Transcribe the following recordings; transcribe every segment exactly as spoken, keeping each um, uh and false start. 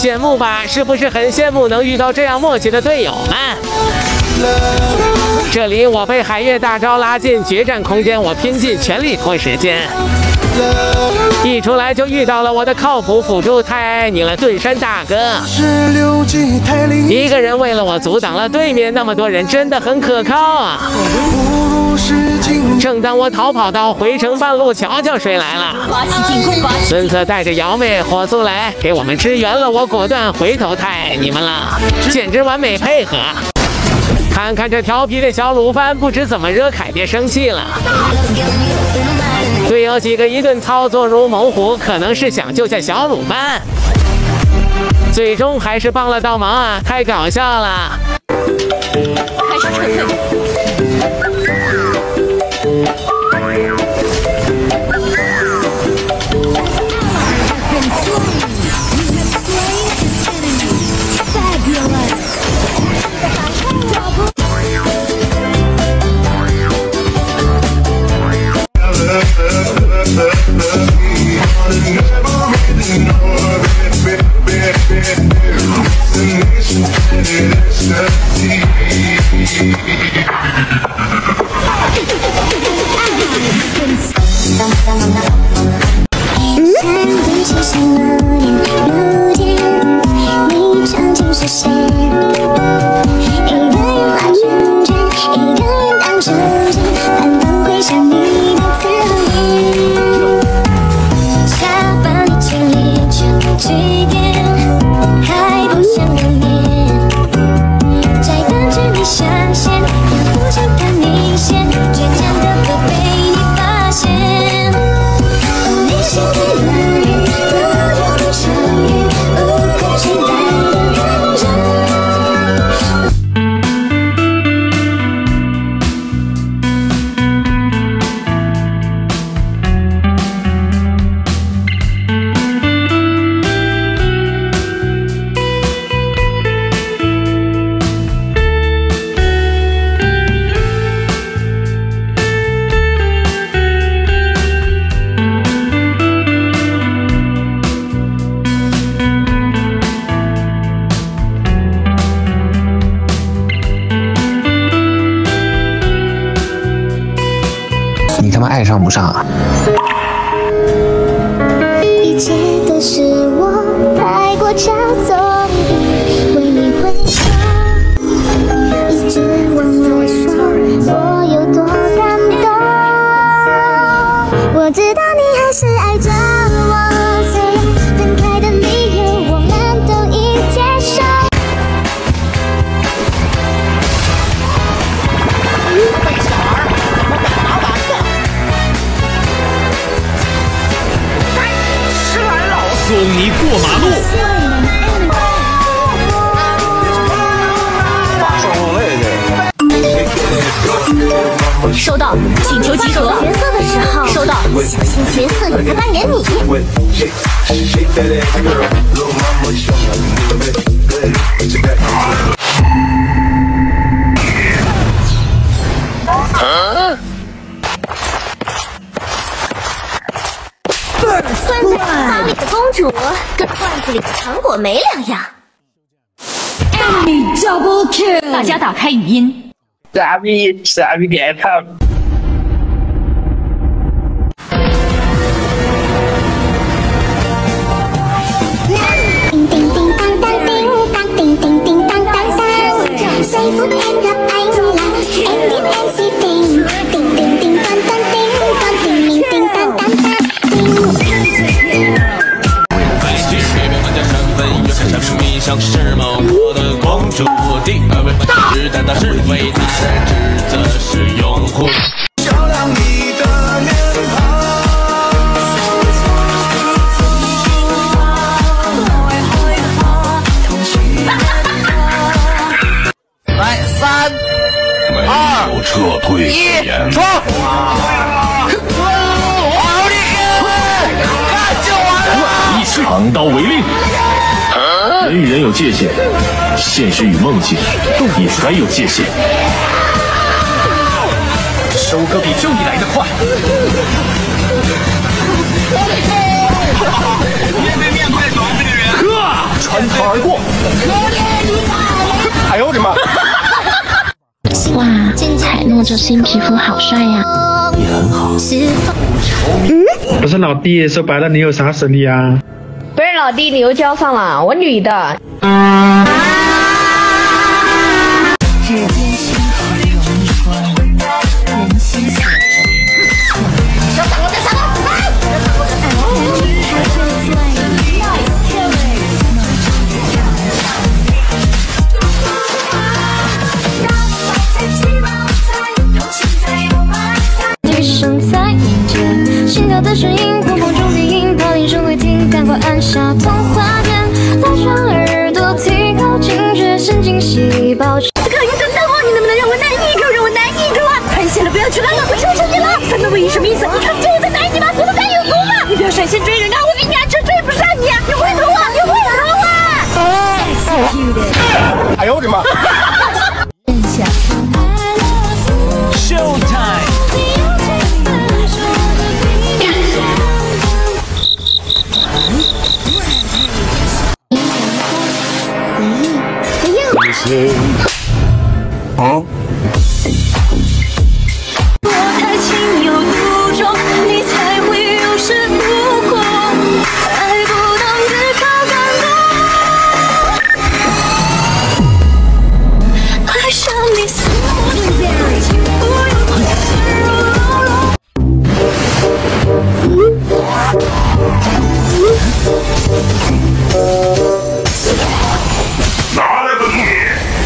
羡慕吧？是不是很羡慕能遇到这样默契的队友们？这里我被海月大招拉进决战空间，我拼尽全力拖时间。一出来就遇到了我的靠谱辅助，太爱你了，盾山大哥！一个人为了我阻挡了对面那么多人，真的很可靠啊！正当我逃跑到回城半路，瞧瞧谁来了！孙策带着瑶妹、火速来给我们支援了，我果断回头，太爱你们了，简直完美配合。看看这调皮的小鲁班，不知怎么惹凯别生气了。队友几个一顿操作如猛虎，可能是想救下小鲁班，最终还是帮了倒忙啊！太搞笑了。 开始撤退。 你他妈爱上不上啊？ 一切都是我太过骄纵，为你回头，一直忘了说我有多感动。我知道你还是爱着我，虽然分开的理由我们都已接受。 笨小儿，怎么敢拿丸子？吃来老送你过马路。 收到，请求集合。 角色的时候， 收到， 小心角色有他扮演你。钻在花里的公主跟罐子里的糖果没两样。 Enemy double kill！ 大家打开语音。 傻逼，傻逼点他。 叮叮叮当当叮当叮叮叮当当当，随風輕入ánh亮 ，em biết em si tình， 叮叮叮當當叮當叮叮叮當當當。 改变玩家身份，越看神秘像是某国的公主，第二位本质但他是为他指责是用户。照亮你的脸庞。 来，三、二、 撤退一，冲！好厉害！干就完了！ 长刀为令。人与人有界限，现实与梦境也该有界限。收割比正义来得快。面对面快爽这个人。呵，穿透着新皮肤好帅呀。 也很好。 嗯，不是老弟，说白了你有啥实力啊？ 不是老弟，你又交上了，我女的。 心跳的声音，瞳孔中低音，跑铃声会听，赶快按下通话键，拉长耳朵，提高警觉神经细胞。这个你等等我，你能不能让我难一住，让我难一住啊！穿线了，不要去了，我求求你了！三个唯一什么意思？你看就在难你吗？你不敢有毒吗？你不要闪现追人啊！我给你按车追不上你啊！你回头啊！你回头啊！ 哎呦我的妈！ Showtime。 啊！ 我太情有独钟，你才会有恃无恐，爱不能只靠感动，爱上你所有的情不用温柔柔柔。 拿来吧你！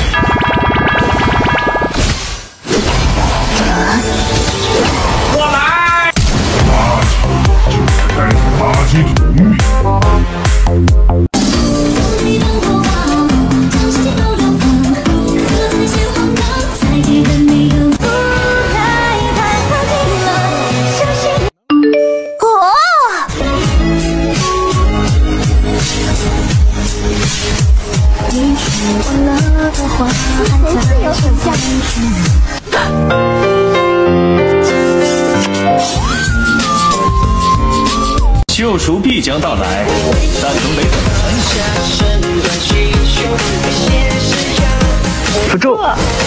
救赎必将到来，但总得等。 辅助